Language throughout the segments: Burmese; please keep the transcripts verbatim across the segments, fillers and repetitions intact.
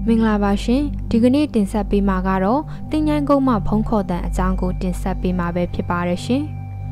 မင်္ဂလာပါရှင်ဒီကနေ့တင်ဆက်ပေးမှာကတော့တင်ញိုင်းကုန်းမှာဖုံးခေါ်တဲ့အကြောင်းကိုတင်ဆက်ပေးမှာပဲဖြစ်ပါတယ်ရှင်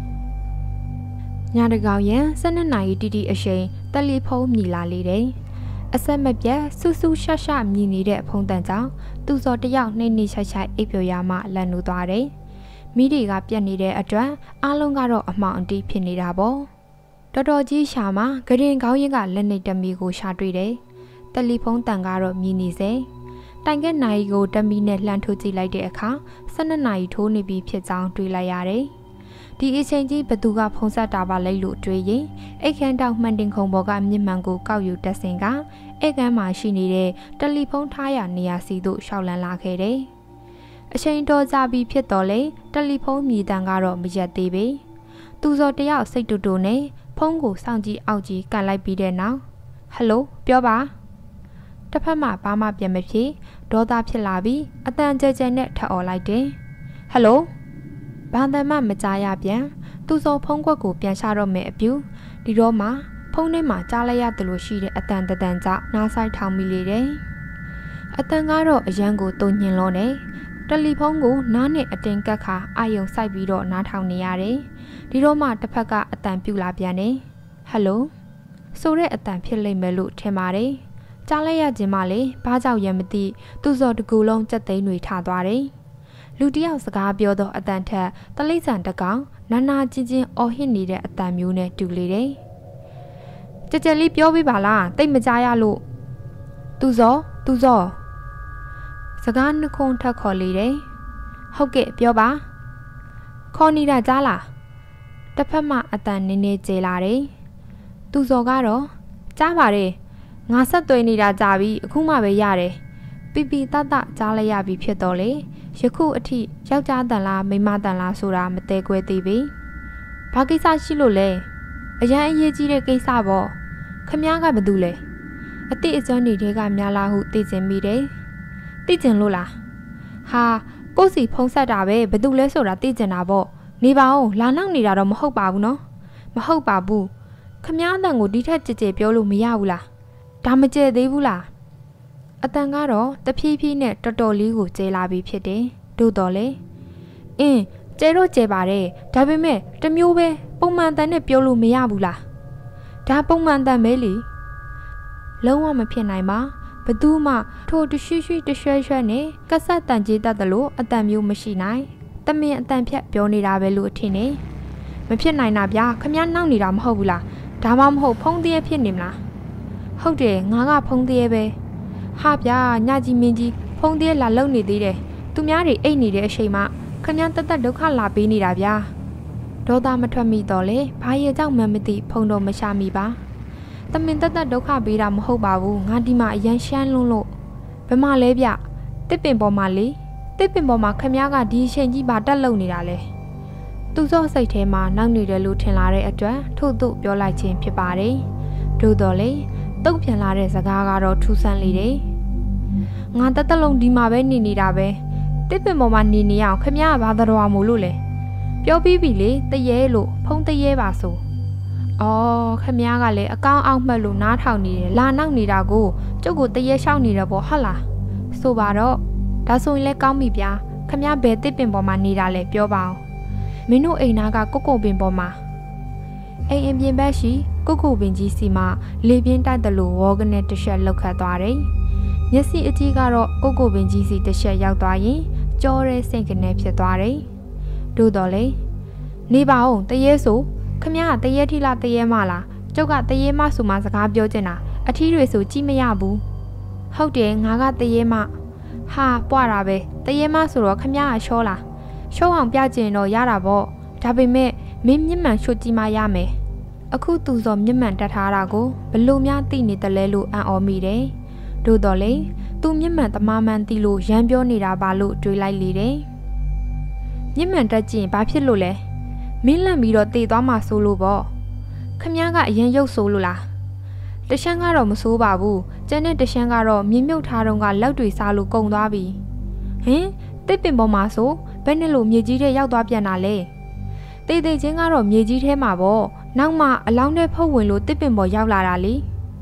ညတကောင်ရန်၁၂နာရီတိတိအချိန်တယ်လီဖုန်းမြည်လာလေတယ်အဆက်မပြတ်ဆူဆူရှက်ရှက်မြည်နေတဲ့ဖုန်းတန်ကြောင့်သူ့စော်တယောက်နှိမ့်နှိမ့်ချိုက်ချိုက်အိပ်ပျော်ရမှလန့်နိုးသွားတယ်မိတွေကပြက်နေတဲ့အတွက်အားလုံးကတော့အမှောင်အတီးဖြစ်နေတာပေါ့တော်တော်ကြီးရှာမှာဂရင်ကောင်းရင်ကလက်နေတမီကိုရှာတွေ့တယ်တယ်လီဖုန်းတန်ကတော့မြည်နေစေတိုင်ကက်နိုင်ကိုတမီနဲ့လှမ်းထိုးကြည့်လိုက်တဲ့အခါ၁၂နာရီထိုးနေပြီဖြစ်ကြောင်းတွေးလိုက်ရတယ်ဒီအချိန်ကြီးဘသူကဖုန်းဆက်တာပါလဲလို့တွေးရင်အိတ်ခမ်းတောက်မှန်တင်ခုံပေါ်ကမြင့်မှန်ကိုကောက်ယူတက်စင်ကအိတ်ခမ်းမှာရှိနေတဲ့တယ်လီဖုန်းထားရနေရာစီသို့ရှောက်လန်းလာခဲ့တယ်အချိန်တော်ကြာပြီဖြစ်တော့လေတယ်လီဖုန်းမြည်တမ်းကတော့မရက်သေးပေသူစော်တယောက်စိတ်တူတူနဲ့ဖုန်းကိုစောင့်ကြည့်အောက်ကြည့်ကန်လိုက်ပြီးတဲ့နောက်ဟယ်လိုပြောပါတစ်ဖက်မှာဘာမှပြန်မဖြစ်ဒေါသဖြစ်လာပြီးအတန်ကြဲကြဲနဲ့ထပ်អော်လိုက်တယ်ဟယ်လိုဘာတမ်းမှမကြားရပြန်သူစော်ဖုန်းကွက်ကိုပြန်ချတော့မယ်အပြူဒီတော့မှဖုန်းထဲမှာကြားလိုက်ရတယ်လို့ရှိတဲ့အတန်တန်ကြောင့်နားဆိုင်ထောင်မိလေတယ်အတန်ကတော့အရန်ကိုတုံညင်လို့နဲ့တယ်လီဖုန်းကိုနားနဲ့အတင်ကတ်ခါအာယုံစိုက်ပြီးတော့နားထောင်နေရတယ်ဒီတော့မှတစ်ဖက်ကအတန်ပြူလာပြန်တယ်ဟယ်လိုဆိုတဲ့အတန်ဖြစ်လိမ့်မယ်လို့ထင်ပါတယ်ကြားလိုက်ရခြင်းမလေးဘာကြောင့်ရမသိသူ့စော်တကူလုံးစက်သိန်းတွေထသွားတယ်လူတယောက်စကားပြောတော့အတန်ထက်တလိမ့်ဆန်တကောင်နာနာချင်းချင်းအော်ဟစ်နေတဲ့အတန်မျိုးနဲ့တူလေတယ်ကြက်ကြက်လေးပြောပြပါလားတိတ်မကြားရလို့သူ့စော်သူ့စော်စကားနှခုံးထက်ခေါ်လေတယ်ဟုတ်ကဲ့ပြောပါခေါ်နေတာကြားလားတစ်ဖက်မှအတန်နည်းနည်းကျေလာတယ်သူ့စော်ကတော့ကြားပါတယ်ငါဆက်သွေးနေတာကြာပြီအခုမှပဲရတယ်ပီပီတတကြားလိုက်ရပြီဖြစ်တော့လေယခုအထိယောက်ျားတန်လားမိန်းမတန်လားဆိုတာမသေးခွဲသေးပြီဘာကိစ္စရှိလို့လဲအရန်အရေးကြီးတဲ့ကိစ္စပေါ့ခမားကဘာလုပ်လဲအတိအကျန်းတွေကများလားဟုသိကျင်မိတယ်သိကျင်လို့လားဟာကိုယ့်စီဖုံးဆက်တာပဲဘာလုပ်လဲဆိုတာသိကျင်တာပေါ့နေပါဦးလာနောက်နေတာတော့မဟုတ်ပါဘူးနော်မဟုတ်ပါဘူးခမားအတန်ကိုဒီထက်ကြည်ကြည်ပြောလို့မရဘူးလားဒါမကျဲသေးဘူးလားအတန်ကတော့တဖြည်းဖြည်းနဲ့တော်တော်လေးကိုကျဲလာပြီးဖြစ်တယ်တို့တော်လေအင်းကျဲတော့ကျဲပါတယ်ဒါပေမဲ့တမျိုးပဲပုံမှန်တန်နဲ့ပြောလို့မရဘူးလားဒါပုံမှန်တန်ပဲလေလုံးဝမဖြစ်နိုင်ပါဘသူမှထိုတရွှွှွတရွှဲရွှဲနဲ့ကက်ဆက်တန်ကြီးတတ်တယ်လို့အတန်မျိုးမရှိနိုင်တမင်အတန်ဖြတ်ပြောနေတာပဲလို့အထင်နေမဖြစ်နိုင်တာဗျာခမည်းနောက်နေတာမဟုတ်ဘူးလားဒါမှမဟုတ်ဖုံးသေးဖြစ်နေမလားဟုတ်တယ်ငါကဖုံးသေးပဲဟာဗျာညကြီးမင်းကြီးဖုံးသေးလာလုံနေသေးတယ်သူများတွေအိတ်နေတဲ့အချိန်မှခမည်းတသက်ဒုက္ခလာပေးနေတာဗျာဒေါသမထွက်မိတော့လေဘာရဲ့ကြောင့်မှမသိဖုံတော့မရှာမိပါတမင်တသက်ဒုက္ခပေးတာမဟုတ်ပါဘူးငါဒီမှာအရန်ရှမ်းလွန်းလို့ဘယ်မှလဲဗျတစ်ပင်ပေါ်မှာလေတစ်ပင်ပေါ်မှာခမည်းကဒီအချိန်ကြီးဘာတက်လုံနေတာလဲသူစော့စိတ်ထဲမှာနောက်နေတယ်လို့ထင်လာတဲ့အတွက်ထို့သို့ပြောလိုက်ခြင်းဖြစ်ပါတယ်သို့တော်လေတုတ်ပြန်လာတဲ့စကားကတော့ထူးဆန်းလေတယ်ငါတက်တက်လုံးဒီမှာပဲနေနေတာပဲတစ်ပင်ပေါ်မှာနေနေအောင်ခမည်းကဘာတော်မို့လို့လဲပြောပြီးပြီလေတရေလို့ဖုံးတရေပါဆိုအော်ခမည်းကလည်းအကောင်းအောင်မှတ်လို့နားထောင်နေတယ်လာနောက်နေတာကိုကျုပ်ကိုတရေလျှောက်နေတယ်ပေါ့ဟုတ်လားဆိုပါတော့ဒါဆိုရင်လည်းကောင်းပြီဗျာခမည်းဘယ်တစ်ပင်ပေါ်မှာနေတာလဲပြောပါအောင်မင်းတို့အိမ်သားကကိုကိုပင်ပေါ်မှာအိမ်အပြင်ဘက်ရှိကိုကိုပင်ကြီးစီမှာလေပြင်းတိုက်တယ်လို့ဝေါကနေတစ်ချက်လောက်ခတ်သွားတယ်မျက်စိအကြီးကတော့ကိုကိုပင်ကြီးစီတစ်ချက်ရောက်သွားရင်ကြောတဲ့စိတ်ကနေဖြစ်သွားတယ်တို့တော်လေနေပါဦးတရေဆိုခမည်းကတရေထီလားတရေမလားကျုပ်ကတရေမဆိုမှစကားပြောချင်တာအထီးတွေဆိုကြည့်မရဘူးဟုတ်တယ်ငါကတရေမဟာပွားတာပဲတရေမဆိုတော့ခမည်းကရှောလားရှောအောင်ပြကျင်တော့ရတာပေါ့ဒါပေမဲ့မင်းမျက်မှန်ရှုကြည့်မှရမယ်အခုသူစော်မျက်မှန်တက်ထားတာကိုဘလို့များသိနေတယ်လဲလို့အံ့ဩမိတယ်တို့တော်လေသူမျက်မှန်တမမှန်သိလို့ရမ်းပြောနေတာပါလို့တွေးလိုက်လေတယ်မျက်မှန်တက်ကြည့်ရင်ဘာဖြစ်လို့လဲမင်းလန့်ပြီးတော့တေသွားမှဆိုလို့ပေါ့ခမည်းကအရင်ရုပ်ဆိုးလို့လားတရှမ်းကတော့မဆိုးပါဘူးကျန်တဲ့တရှမ်းကတော့မြင်းမြုပ်ထားတော့ကလက်တွေစားလို့ကုန်သွားပြီဟင်တစ်ပင်ပေါ်မှာဆိုဘယ်နဲ့လို့မြေကြီးထဲရောက်သွားပြန်တာလဲတေးသေးချင်းကတော့မြေကြီးထဲမှာပေါ့နောက်မှအလောင်းထဲဖုတ်ဝင်လို့တစ်ပင်ပေါ်ရောက်လာတာလေဟ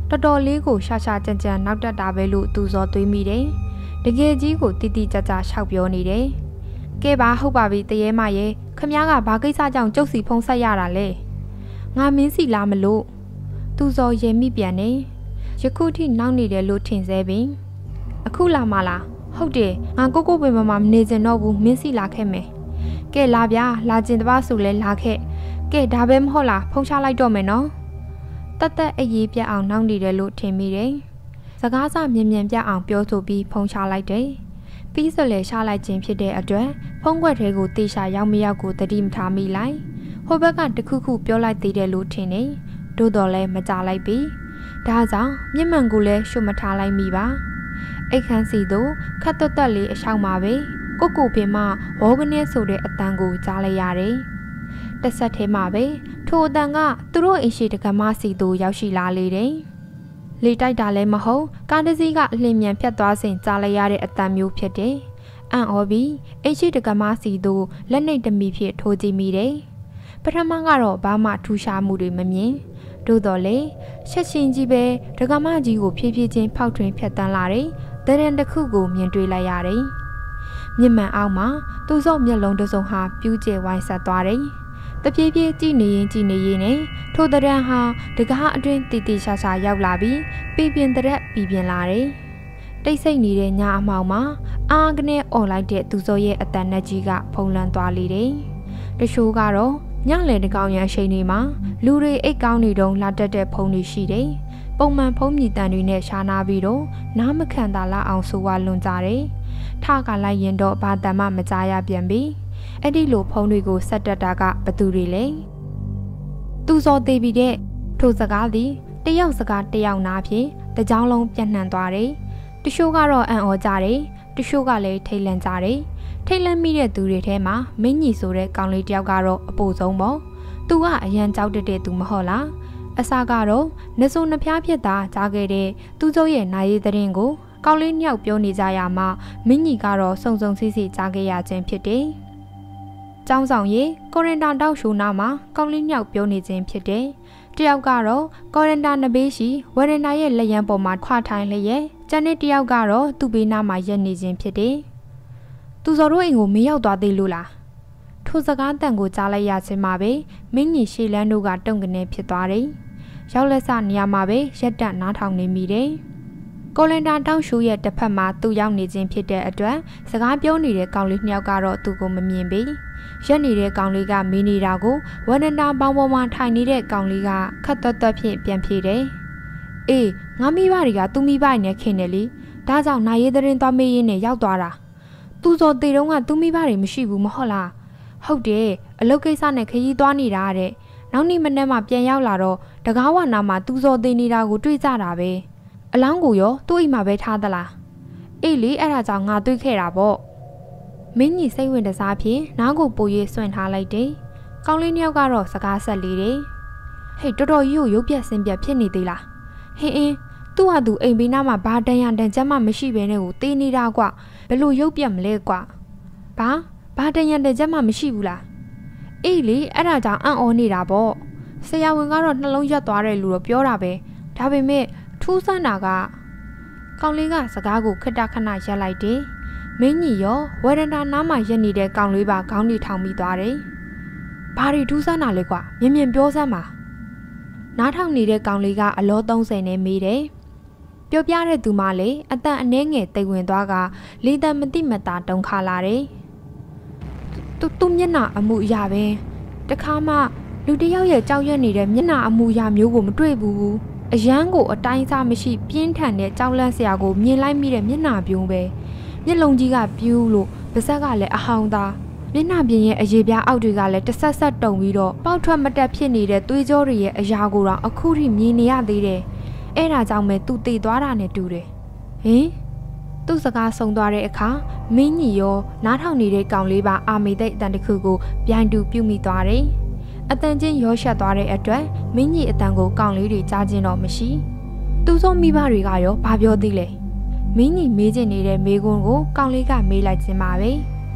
တော်တော်လေးကိုရှာရှာကြံကြံနောက်တက်တာပဲလို့သူစောသွေးမိတယ်တကယ်ကြီးကိုတိတိကျကျရှောက်ပြောနေတယ်ကဲပါဟုတ်ပါပြီတရေမရဲ့ခမည်းကဘာကိစ္စကြောင့်ကျုပ်စီဖုံးဆက်ရတာလဲငါမင်းစီလားမလို့သူစောရဲမိပြန်နေယခုထိနောက်နေတယ်လို့ထင်သေးပြီအခုလာမလားဟုတ်တယ်ငါကိုကိုပင်မမမနေစင်တော့ဘူးမင်းစီလာခဲ့မယ်ကဲလာဗျာလာကျင်တပါဆိုလဲလာခဲ့ကဲဒါပဲမဟုတ်လားဖုံးချလိုက်တော့မယ်နော်တတ်တက်အေးပြတ်အောင်နောက်နေတယ်လို့ထင်မိတယ်စကားစမြင်မြန်ပြအောင်ပြောဆိုပြီးဖုံးချလိုက်တယ်ပြီးစလဲရှာလိုက်ခြင်းဖြစ်တဲ့အတွက်ဖုံးခွက်ထဲကိုတေချာရောက်မရောက်ကိုတတိမထားမိလိုက်ဟိုဘက်ကတခုခုပြောလိုက်သေးတယ်လို့ထင်နေတို့တော်လဲမကြလိုက်ပြီဒါကြောင့်မျက်မှန်ကိုလည်းရှုမထားလိုက်မိပါအိတ်ခမ်းစီတို့ခတ်တွတ်တွတ်လေးအရှောက်မှာပဲကိုကိုပင်မဝေါကနေဆိုတဲ့အတန်ကိုကြားလိုက်ရတယ်တဆက်ထဲမှာပဲထိုအတန်ကသူတို့အိမ်ရှိတကမစီတို့ရောက်ရှိလာလေတယ်လေတိုက်တာလည်းမဟုတ်ကားတစ်စီးကအလင်းမြန်ဖြတ်သွားစဉ်ကြားလိုက်ရတဲ့အတန်မျိုးဖြစ်တယ်အန်အော်ပြီးအိမ်ရှိတကမစီတို့လက်နှိပ်တမီဖြစ်ထိုးကြည့်မိတယ်ပထမကတော့ဘာမှထူးခြားမှုတွေမမြင်တို့တော့လေချက်ချင်းကြီးပဲဒကမကြီးကိုဖြည်းဖြည်းချင်းဖောက်ထွင်းဖြတ်တန်းလာတယ်တရံတစ်ခုကိုမြင်တွေ့လိုက်ရတယ်မြင့်မှန်အောင်မှာသူ့စော့မျက်လုံးတစ်စုံဟာပြူးကျဲဝိုင်းဆက်သွားတယ်တပြေးပြေးကြည့်နေရင်ကြည့်နေရင်နဲ့ထိုတရံဟာတကားအတွင်းတီတီရှာရှာရောက်လာပြီးပြပြင်းတရက်ပြပြင်းလာတယ်တိတ်ဆိတ်နေတဲ့ညအမောင်မှာအာကနေអော်လိုက်တဲ့သူစောရဲ့အတန်နဲ့ကြီးကဖုံးလန်းသွားလေတယ်တချို့ကတော့ညလေတကောင်ရန်ရှိန်တွေမှာလူတွေအိတ်ကောင်းနေတုံးလာတက်တဲ့ဖုံးတွေရှိတယ်ပုံမှန်ဖုံးမြည်တန်တွေနဲ့ရှားနာပြီးတော့နားမခံတာလားအောင်ဆိုဝါလွန်ကြတယ်ထကလိုက်ရင်တော့ဘာတမ်းမှမကြားရပြန်ပြီအဲ့ဒီလိုဖုံးတွေကိုဆက်တက်တာကဘသူတွေလဲသူစောသေးပြီးတဲ့ထိုစကားသည်တယောက်စကားတယောက်နာဖြင့်တကြောင်လုံးပြန့်နှံ့သွားတယ်တချို့ကတော့အံ့ဩကြတယ်တချို့ကလည်းထိတ်လန့်ကြတယ်ထိတ်လန့်မိတဲ့သူတွေထဲမှာမင်းကြီးဆိုတဲ့ကောင်လေးတယောက်ကတော့အပိုဆုံးပေါ့သူကအရန်ကြောက်တတ်တဲ့သူမဟုတ်လားအစားကတော့နှစုံနှဖျားဖြစ်တာကြားခဲ့တဲ့သူ့ကျုပ်ရဲ့နာရီသတင်းကိုကောင်းလေးညောက်ပြောနေကြရမှာမင်းကြီးကတော့စုံစုံစီစီကြားခဲ့ရခြင်းဖြစ်တယ်။ကျောင်းဆောင်ရီကိုရင်တာတောက်ရှူနာမှာကောင်းလေးညောက်ပြောနေခြင်းဖြစ်တယ်။တယောက်ကတော့ကိုရင်တာနဘေးရှိဝရဏရဲ့လက်ရန်ပေါ်မှာခွာထိုင်လျက်ကျန်တဲ့တယောက်ကတော့သူ့ဘေးနားမှာရက်နေခြင်းဖြစ်တယ်။သူစော်တို့အိမ်ကိုမရောက်သွားသေးလို့လား။ထိုစကားတန်ကိုကြားလိုက်ရခြင်းမှာပဲမင်းကြီးရှေလန်းတို့ကတုံကနေဖြစ်သွားတယ်။ရောက်လက်စနေရာမှာပဲရက်တက်နားထောင်နေမိတယ်။ကိုလင်တာတောင်းရှူရဲ့တစ်ဖက်မှာသူရောက်နေခြင်းဖြစ်တဲ့အတွက်စကားပြောနေတဲ့ကောင်လေးနှစ်ယောက်ကတော့သူ့ကိုမမြင်ပေရက်နေတဲ့ကောင်လေးကမေးနေတာကိုဝနန္တာပေါင်းပေါ်မှာထိုင်နေတဲ့ကောင်လေးကခတ်သွက်သွက်ဖြင့်ပြန်ဖြေတယ်အေးငါမိဘတွေကသူ့မိဘနဲ့ခင်တယ်လေဒါကြောင့်နာရေးသတင်းသွားမေးရင်းနဲ့ရောက်သွားတာသူစော်တေတုံးကသူ့မိဘတွေမရှိဘူးမဟုတ်လားဟုတ်တယ်အလုပ်ကိစ္စနဲ့ခရီးသွားနေတာတဲ့နောက်နေ့မနေ့မှပြန်ရောက်လာတော့တကားဝနာမှာသူစော်တေနေတာကိုတွေ့ကြတာပဲအလောင်းကိုရောသူ့အိမ်မှာပဲထားသလားအေးလေအဲ့ဒါကြောင့်ငါတွေ့ခဲ့တာပေါ့မင်းကြီးစိတ်ဝင်တစားဖြင့်နားကိုပို၍စွန့်ထားလိုက်တယ်ကောင်းလေးနှစ်ယောက်ကတော့စကားဆက်လေတယ်ဟေးတော်တော်ကြီးကိုရုပ်ပြက်စင်ပြက်ဖြစ်နေသေးလားဟင်းအင်းသူ့ဟာသူအိမ်ဘေးနားမှာဘာတန်ရတန်ချက်မှမရှိဘဲနဲ့ကိုတေးနေတာကွဘယ်လိုရုပ်ပြက်မလဲကွဘာဘာတန်ရတန်ချက်မှမရှိဘူးလားအေးလေအဲ့ဒါကြောင့်အံ့ဩနေတာပေါ့ဆရာဝန်ကတော့နှလုံးရက်သွားတယ်လို့တော့ပြောတာပဲဒါပေမဲ့ထူးဆန်းတာကကောင်လေးကစကားကိုခက်တခဏရက်လိုက်တယ်မင်းကြီးရောဝရန္တာနားမှာရက်နေတဲ့ကောင်လေးပါခေါင်းလေးထောင်ပြီးသွားတယ်ဘာတွေထူးဆန်းတာလဲကွာမြင်မြင်ပြောစမ်းပါနားထောင်နေတဲ့ကောင်လေးကအလောသုံးဆယ်နဲ့မေးတယ်ပြောပြတဲ့သူမလည်းအတန်အနှဲငယ်တိတ်ဝင်သွားကလေတံမတိမတာတုံခါလာတယ်သူသူမျက်နှာအမှုအရာပဲတခါမှလူတယောက်ရဲ့ကြောက်ရွံ့နေတဲ့မျက်နှာအမှုအရာမျိုးကိုမတွေ့ဘူးအရန်ကိုအတိုင်းစားမရှိပြင်းထန်တဲ့ကြောက်လန့်စရာကိုမြင်လိုက်မိတဲ့မျက်နှာပြုံးပဲမျက်လုံးကြီးကပြူးလို့ပါးစပ်ကလည်းအဟောင်းသားမျက်နှာပြင်ရဲ့အရေပြားအောက်တွေကလည်းတဆက်ဆက်တုံပြီးတော့ပေါက်ထွက်မတက်ဖြစ်နေတဲ့သွေးကြောတွေရဲ့အရာကိုတော့အခုထိမြင်နေရသေးတယ်အဲ့ဒါကြောင့်ပဲသူတည်သွားတာနဲ့တူတယ်ဟင်သူ့စကားဆုံးသွားတဲ့အခါမင်းကြီးရောနားထောင်နေတဲ့ကောင်လေးပါအာမေသိတ်အတန်တစ်ခုကိုပြိုင်တူပြုတ်မိသွားတယ်အတန်ချင်းရောရှက်သွားတဲ့အတွက်မင်းကြီးအတန်ကိုကောင်လေးတွေကြားချင်းတော့မရှိသူ့ဆုံးမိဘတွေကရောဘာပြောသေးလဲမင်းကြီးမေးချင်နေတဲ့မေးခွန်းကိုကောင်လေးကမေးလိုက်ခြင်းပါပဲ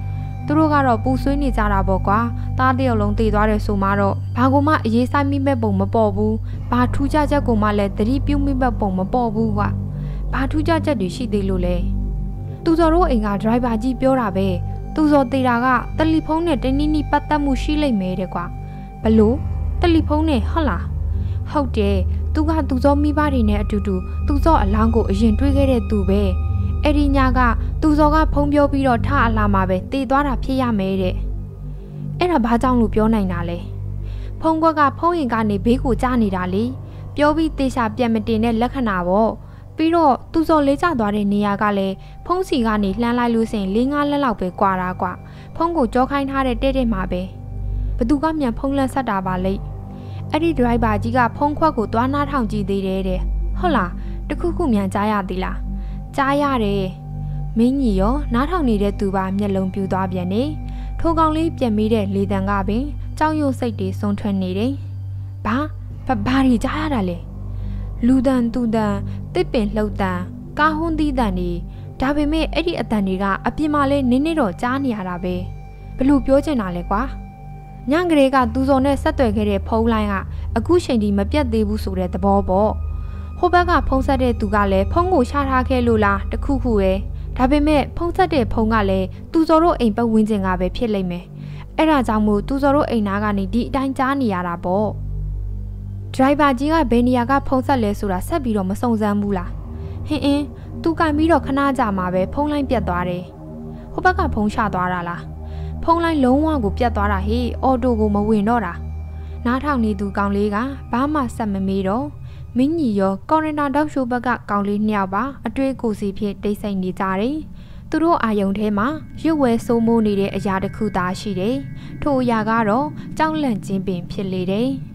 သူတို့ကတော့ပူဆွေးနေကြတာပေါ့ကွာသားတယောက်လုံးတည်သွားတယ်ဆိုမှတော့ဘာကိုမှအရေးဆိုင်မိမဲ့ပုံမပေါ်ဘူးဘာထူးခြားချက်ကိုမှလည်းသတိပြုမိမဲ့ပုံမပေါ်ဘူးကွာဘာထူးခြားချက်တွေရှိသေးလို့လဲသူစော်တို့အိမ်ကဒရိုင်ဘာကြီးပြောတာပဲသူစော်သေးတာကတယ်လီဖုန်းနဲ့တနည်းနည်းပတ်သက်မှုရှိလိမ့်မယ်တဲ့ကွာဘလို့တယ်လီဖုန်းနဲ့ဟုတ်လားဟုတ်တယ်သူကသူစောမိဘတွေနဲ့အတူတူသူစောအလောင်းကိုအရင်တွေးခဲ့တဲ့သူပဲအဲ့ဒီညကသူစောကဖုံးပြောပြီးတော့ထအလာမှာပဲတည်သွားတာဖြစ်ရမယ်တဲ့အဲ့ဒါဘာကြောင့်လို့ပြောနိုင်တာလဲဖုံးကွက်ကဖုံးရင်ကနေဘေးကိုကြားနေတာလေပြောပြီးတေချာပြန်မတင်တဲ့လက္ခဏာပေါ့ပြီးတော့သူစောလေးကျသွားတဲ့နေရာကလည်းဖုံးစီကနေလှမ်းလိုက်လို့ဆိုရင်၄-၅လက်လောက်ပဲကွာတာကွာဖုံးကိုကြောခိုင်းထားတဲ့တဲ့တဲ့မှာပဲဘသူကမြန်ဖုံးလန့်ဆက်တာပါလေအဲ့ဒီဒရိုက်ဘာကြီးကဖုံးခွက်ကိုသွားနားထောင်ကြည့်သေးတယ်တဲ့ဟုတ်လားတခုခုမြန်ကြားရသေးလားကြားရတယ်မင်းကြီးရောနားထောင်နေတဲ့သူပါမျက်လုံးပြူသွားပြန်နေထိုကောင်လေးပြန်မိတဲ့လေတံကပင်ကြောက်ရွံ့စိတ်တွေဆုံးထွက်နေတယ်ဘာဘာဘာတွေကြားရတာလဲလူတန်သူတန်တစ်ပင်လှုပ်တန်ကားဟွန်းသီးတန်တွေဒါပေမဲ့အဲ့ဒီအတန်တွေကအပြင်မှာလဲနင်းနေတော့ကြားနေရတာပဲဘလို့ပြောချင်တာလဲကွာညကလေးကသူစော်နဲ့ဆက်သွယ်ခဲ့တဲ့ဖုန်းလိုင်းကအခုချိန်ထိမပြတ်သေးဘူးဆိုတဲ့သဘောပေါ့ဟိုဘက်ကဖုန်းဆက်တဲ့သူကလည်းဖုန်းကိုရှာထားခဲ့လို့လားတခုခုပဲဒါပေမဲ့ဖုန်းဆက်တဲ့ဖုန်းကလည်းသူစော်တို့အိမ်ပတ်ဝန်းကျင်ကပဲဖြစ်လိမ့်မယ်အဲ့ဒါကြောင့်မို့သူစော်တို့အိမ်သားကနေဒီအတိုင်းကြားနေရတာပေါ့ဒရိုင်ဘာကြီးကဘယ်နေရာကဖုန်းဆက်လဲဆိုတာဆက်ပြီးတော့မစုံစမ်းဘူးလားဟင်းအင်းသူကင်ပြီးတော့ခဏကြာမှပဲဖုန်းလိုင်းပြတ်သွားတယ်ဟိုဘက်ကဖုန်းချသွားတာလားဖုန်းလိုင်းလုံးဝကိုပြတ်သွားတာဟေးအော်တိုကိုမဝင်တော့တာနားထောင်နေသူကောင်လေးကဘာမှဆက်မမေးတော့မင်းကြီးရောကော်ရနာဒေါက်ရှိုးဘက်ကကောင်လေးနှစ်ယောက်ပါအတွေ့ကိုစီဖြစ်တိတ်ဆိတ်နေကြတယ်သူတို့အာယုံထဲမှာရွတ်ဝဲစိုးမိုးနေတဲ့အရာတစ်ခုသာရှိတယ်ထို့အရာကတော့ကြောက်လန့်ခြင်းပင်ဖြစ်လေတယ်